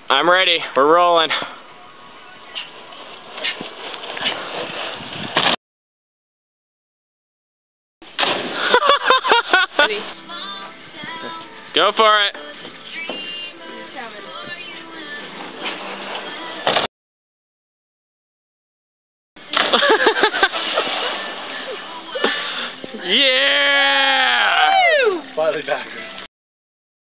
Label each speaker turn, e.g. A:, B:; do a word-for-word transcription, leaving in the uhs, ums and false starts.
A: I'm ready. We're rolling.
B: Ready.
A: Go for it. Yeah!
C: Slightly backwards.